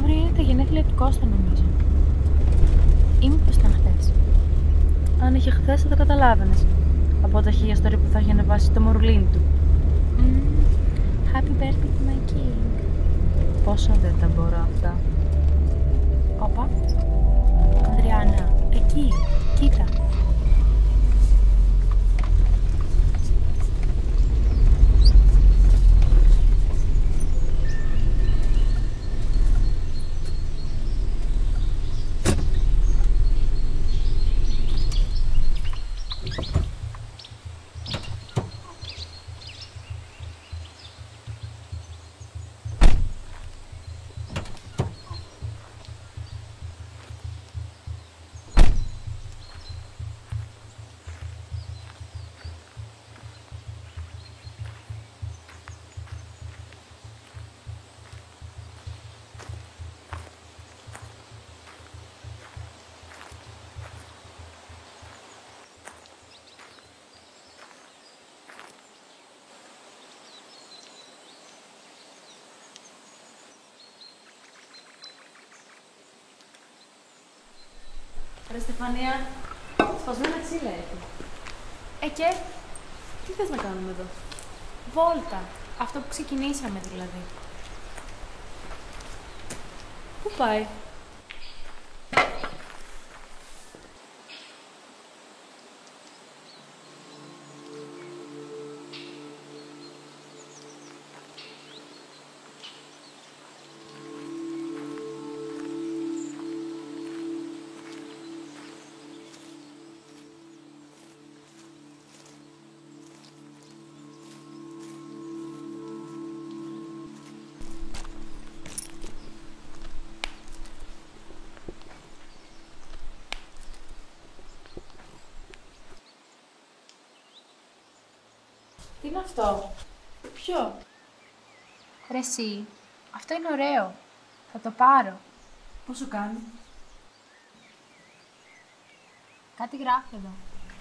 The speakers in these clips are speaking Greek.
Αύριο είναι τα γενέθλια του Κώστα, νομίζω. Ή μήπως ήταν χθες? Αν είχε χθες θα το καταλάβαινες. Από τα χίλια story που θα είχε ανεβάσει το μορουλίνι του. Happy birthday to my king. Πόσο δεν τα μπορώ αυτά. Όπα. Ανδριάννα, εκεί, κοίτα. Ρε Στεφανία, σπασμένα ξύλα έχει. Και, τι θες να κάνουμε εδώ? Βόλτα. Αυτό που ξεκινήσαμε δηλαδή. Πού πάει? Τι είναι αυτό? Ποιο? Ρε εσύ, αυτό είναι ωραίο. Θα το πάρω. Πόσο κάνει? Κάτι γράφει εδώ.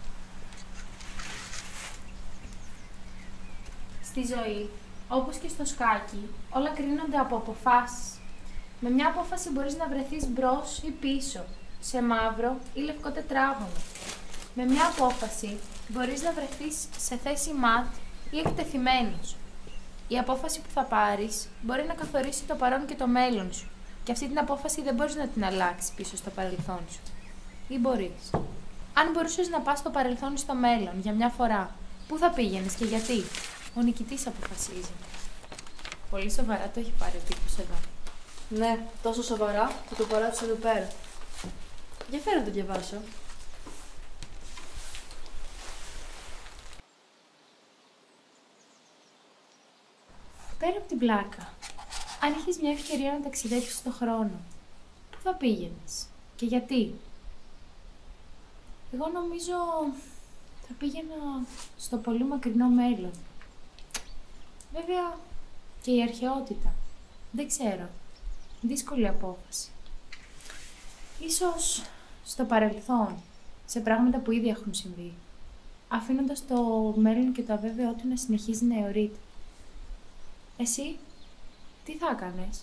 Στη ζωή, όπως και στο σκάκι, όλα κρίνονται από αποφάσεις. Με μια απόφαση μπορείς να βρεθείς μπρος ή πίσω, σε μαύρο ή λευκό τετράγωνο. Με μια απόφαση μπορείς να βρεθείς σε θέση ματ ή εκτεθειμένος. Η απόφαση που θα πάρεις μπορεί να καθορίσει το παρόν και το μέλλον σου. Και αυτή την απόφαση δεν μπορείς να την αλλάξεις πίσω στο παρελθόν σου. Ή μπορείς? Αν μπορούσες να πας στο παρελθόν ή στο μέλλον για μια φορά, πού θα πήγαινες και γιατί? Ο νικητής αποφασίζει. Πολύ σοβαρά το έχει πάρει ο τύπος εδώ. Ναι, τόσο σοβαρά που το παράτησα εδώ πέρα. Για φέρε να το διαβάσω. Πέρα από την πλάκα, αν έχεις μια ευκαιρία να ταξιδέψεις στον χρόνο, πού θα πήγαινες και γιατί? Εγώ νομίζω θα πήγαινα στο πολύ μακρινό μέλλον. Βέβαια και η αρχαιότητα. Δεν ξέρω. Δύσκολη απόφαση. Ίσως στο παρελθόν, σε πράγματα που ήδη έχουν συμβεί, αφήνοντας το μέλλον και το αβέβαιό του να συνεχίζει να αιωρείται. Εσύ, τι θα έκανες?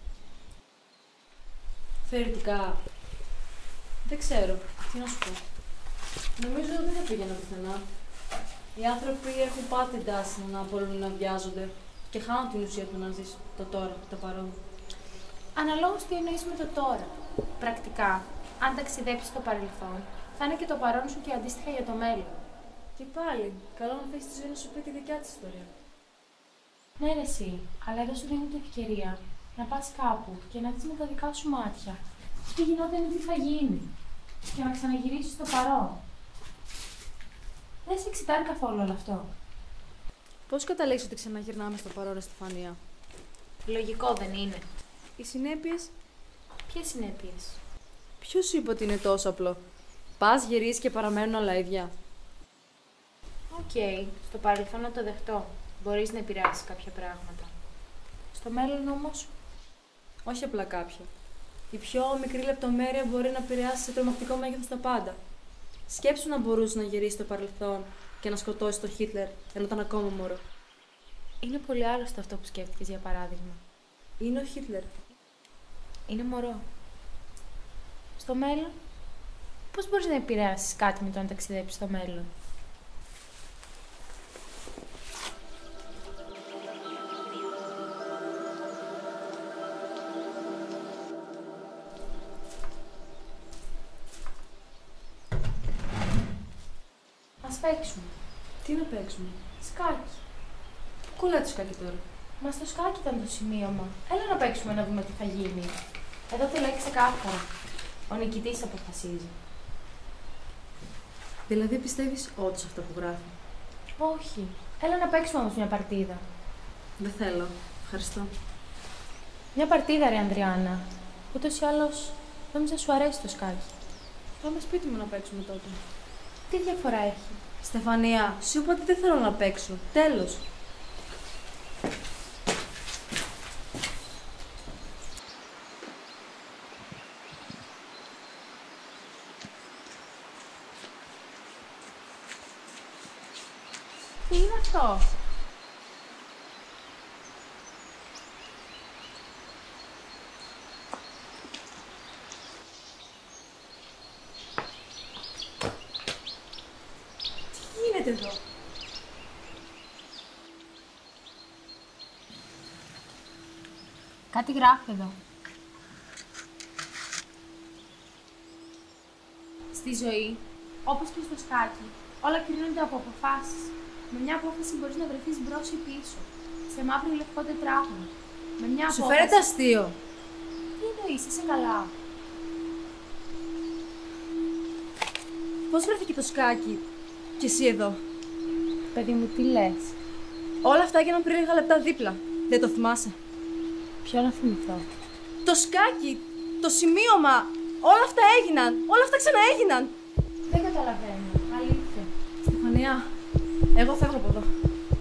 Θεωρητικά, δεν ξέρω. Τι να σου πω. Νομίζω δεν θα πήγαινα πουθενά. Οι άνθρωποι έχουν πάντα την τάση να μπορούν να βιάζονται και χάνουν την ουσία του να ζεις το τώρα, το παρόν. Αναλόγως τι εννοείς με το τώρα. Πρακτικά, αν ταξιδέψεις στο παρελθόν, θα είναι και το παρόν σου και αντίστοιχα για το μέλλον. Και πάλι, καλό να αφήσεις τη ζωή να σου πει τη δικιά της ιστορία. Ναι, ρε εσύ, αλλά εδώ σου δίνει την ευκαιρία να πας κάπου και να δεις με τα δικά σου μάτια τι γινόταν ή τι θα γίνει και να ξαναγυρίσεις στο παρόν. Δεν σε εξητάρει καθόλου όλο αυτό? Πώς καταλήγεις ότι ξαναγυρνάμε στο παρόν, ρε Στεφανία? Λογικό δεν είναι? Οι συνέπειες. Ποιες συνέπειες? Ποιος σου είπε ότι είναι τόσο απλό? Πας, γυρίζεις και παραμένουν όλα ίδια. Οκ, στο παρελθόν να το δεχτώ. Μπορείς να επηρεάσεις κάποια πράγματα. Στο μέλλον όμως, Όχι απλά κάποια. Η πιο μικρή λεπτομέρεια μπορεί να επηρεάσει σε τρομακτικό μέγεθος τα πάντα. Σκέψου να μπορούσε να γυρίσει στο παρελθόν και να σκοτώσει τον Χίτλερ ενώ ήταν ακόμα μωρό. είναι πολύ άρρωστο αυτό που σκέφτηκες για παράδειγμα. Είναι ο Χίτλερ. Είναι μωρό. Στο μέλλον, πώς μπορείς να επηρεάσεις κάτι με το να ταξιδέψεις στο μέλλον? Ας παίξουμε. Τι να παίξουμε? Σκάκι. Πού κολλάει το σκάκι τώρα? Μα στο σκάκι ήταν το σημείωμα. Έλα να παίξουμε να δούμε τι θα γίνει. Εδώ το λέει ξεκάθαρα. Ο νικητής αποφασίζει. Δηλαδή πιστεύεις όντως αυτά που γράφει? Όχι. Έλα να παίξουμε όμως μια παρτίδα. Δεν θέλω. Ευχαριστώ. Μια παρτίδα, ρε Ανδριάννα. Ούτως ή άλλως, νόμιζα σου αρέσει το σκάκι. Πάμε σπίτι μου να παίξουμε τότε. Τι διαφορά έχει? Στεφανία, σου είπα ότι δεν θέλω να παίξω. Τέλος. Τι είναι αυτό? Τι γίνεται εδώ? Κάτι γράφει εδώ. Στη ζωή, όπως και στο σκάκι, όλα κρίνονται από αποφάσεις. Με μια απόφαση μπορείς να βρεθείς μπρος ή πίσω, σε μαύρο ή λευκό τετράγωνο. Με μια Σου απόφαση... φαίνεται αστείο? Τι εννοείς, είσαι καλά? Πώς βρέθηκε το σκάκι και εσύ εδώ? Παιδί μου, τι λες? Όλα αυτά έγιναν πριν λίγα λεπτά δίπλα. Δεν το θυμάσαι? Ποιο να θυμηθώ? Το σκάκι, το σημείωμα, όλα αυτά έγιναν. Όλα αυτά ξαναέγιναν. Δεν καταλαβαίνω, αλήθεια. Στεφανία, εγώ φεύγω από εδώ.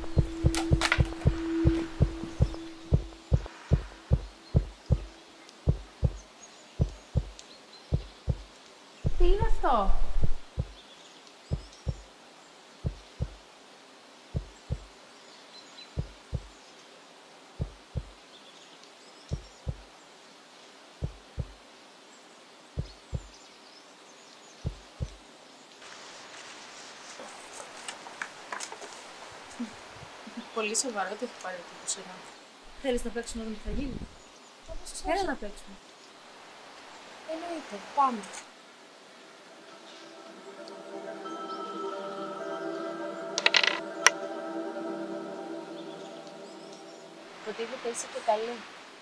Τι είναι αυτό? Πολύ σοβαρό, τι έχω πάρει το σειρά. Θέλεις να παίξουμε να δούμε τι θα γίνει? Έλα να παίξουμε. Εννοείται, πάμε. Υποτίθεται είσαι και καλή.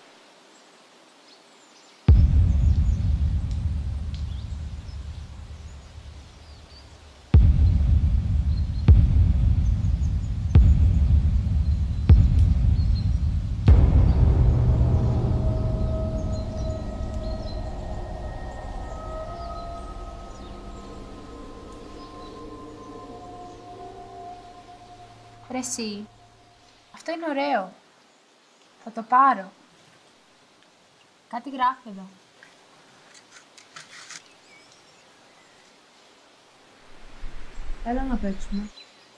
Ρε εσύ, αυτό είναι ωραίο. Θα το πάρω. Κάτι γράφει εδώ. Έλα να παίξουμε.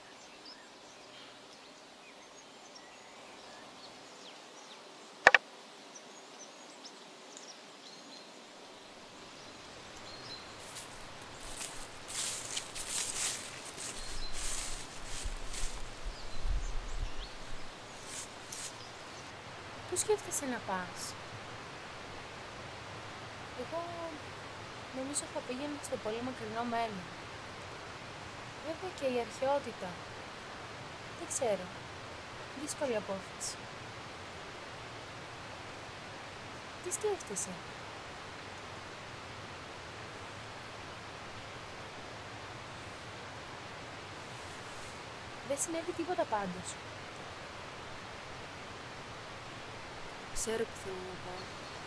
Πού σκέφτεσαι να πας? Εγώ νομίζω θα πήγαινα στο πολύ μακρινό μέλλον. Βέβαια και η αρχαιότητα. Δεν ξέρω. Δύσκολη απόφαση. Τι σκέφτεσαι? Δεν συνέβη τίποτα πάντως. Ξέρω που θέλω να πάω.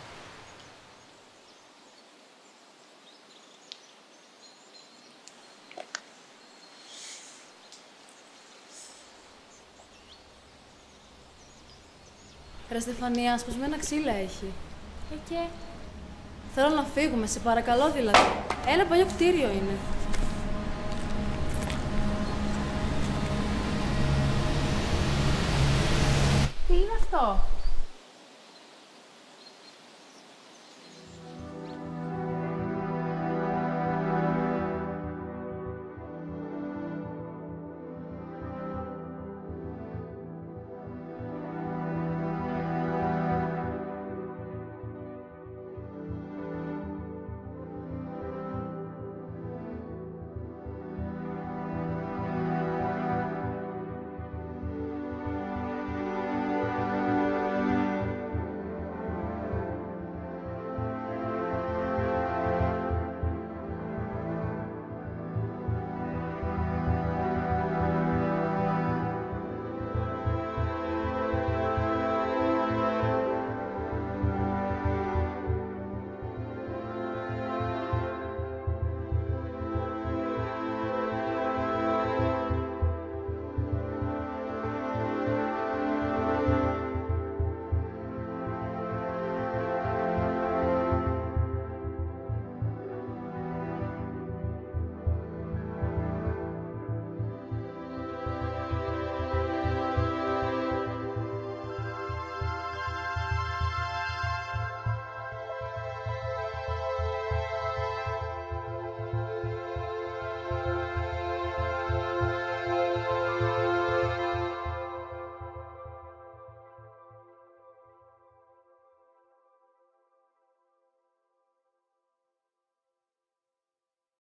Ρε Στεφανία, σπασμένα ξύλα έχει. Και Θέλω να φύγουμε, σε παρακαλώ δηλαδή. Ένα παλιό κτίριο είναι. τι είναι αυτό?